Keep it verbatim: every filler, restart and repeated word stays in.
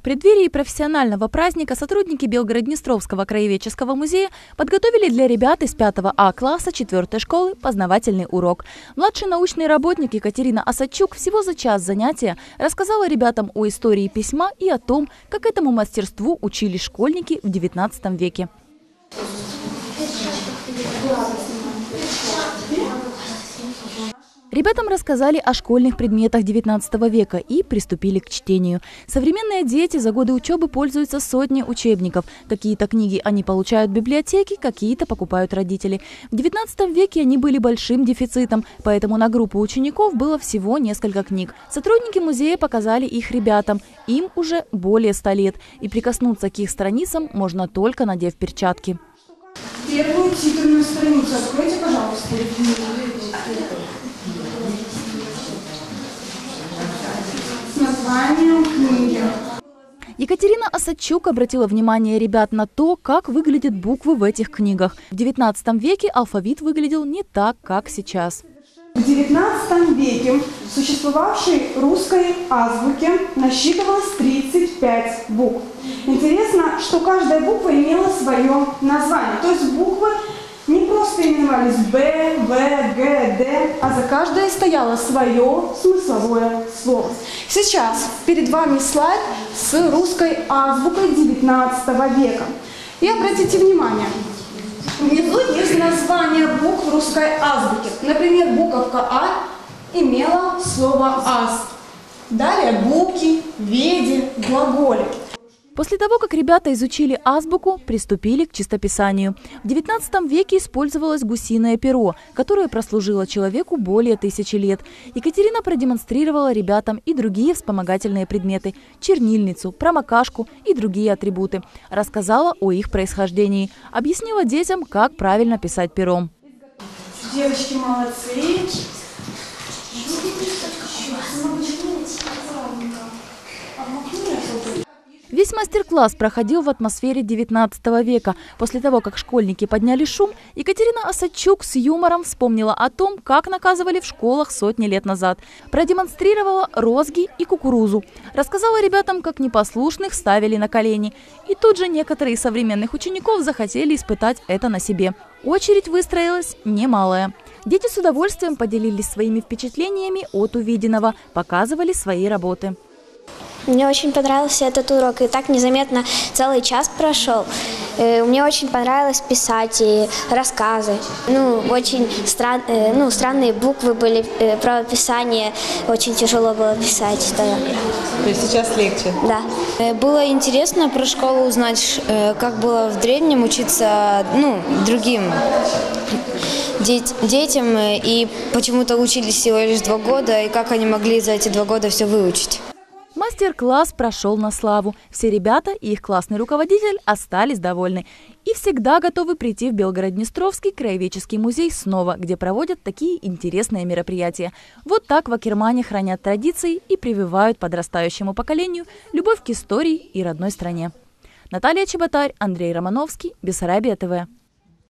преддверии профессионального праздника сотрудники Белгород-Днестровского краеведческого музея подготовили для ребят из пятого А класса четвёртой школы познавательный урок. Младший научный работник Екатерина Осадчук всего за час занятия рассказала ребятам о истории письма и о том, как этому мастерству учились школьники в девятнадцатом веке. Ребятам рассказали о школьных предметах девятнадцатого века и приступили к чтению. Современные дети за годы учебы пользуются сотней учебников. Какие-то книги они получают в библиотеке, какие-то покупают родители. В девятнадцатом веке они были большим дефицитом, поэтому на группу учеников было всего несколько книг. Сотрудники музея показали их ребятам. Им уже более ста лет. И прикоснуться к их страницам можно только надев перчатки. Первую титульную страницу откройте, пожалуйста. С названием книги. Екатерина Осадчук обратила внимание ребят на то, как выглядят буквы в этих книгах. В девятнадцатом веке алфавит выглядел не так, как сейчас. В девятнадцатом веке существовавшей русской азбуке насчитывалось тридцать пять букв. Интересно, что каждая буква имела свое название. То есть буквы не просто именовались Б, В, Г, Д, а за каждой стояло свое смысловое слово. Сейчас перед вами слайд с русской азбукой девятнадцатого века. И обратите внимание, внизу есть название букв русской азбуки. Например, буковка А имела слово «аз». Далее буки, веди, глаголи. После того, как ребята изучили азбуку, приступили к чистописанию. В девятнадцатом веке использовалось гусиное перо, которое прослужило человеку более тысячи лет. Екатерина продемонстрировала ребятам и другие вспомогательные предметы – чернильницу, промокашку и другие атрибуты. Рассказала о их происхождении. Объяснила детям, как правильно писать пером. Девочки молодцы. Весь мастер-класс проходил в атмосфере девятнадцатого века. После того, как школьники подняли шум, Екатерина Осадчук с юмором вспомнила о том, как наказывали в школах сотни лет назад. Продемонстрировала розги и кукурузу. Рассказала ребятам, как непослушных ставили на колени. И тут же некоторые из современных учеников захотели испытать это на себе. Очередь выстроилась немалая. Дети с удовольствием поделились своими впечатлениями от увиденного, показывали свои работы. Мне очень понравился этот урок, и так незаметно целый час прошел. Мне очень понравилось писать и рассказы. Ну, очень стран, ну, странные буквы были, правописание очень тяжело было писать. Да. То есть сейчас легче? Да. Было интересно про школу узнать, как было в древнем учиться, ну, другим детям, и почему-то учились всего лишь два года, и как они могли за эти два года все выучить. Мастер-класс прошел на славу. Все ребята и их классный руководитель остались довольны. И всегда готовы прийти в Белгород-Днестровский краеведческий музей снова, где проводят такие интересные мероприятия. Вот так в Акермане хранят традиции и прививают подрастающему поколению любовь к истории и родной стране. Наталья Чеботарь, Андрей Романовский, Бессарабия ТВ.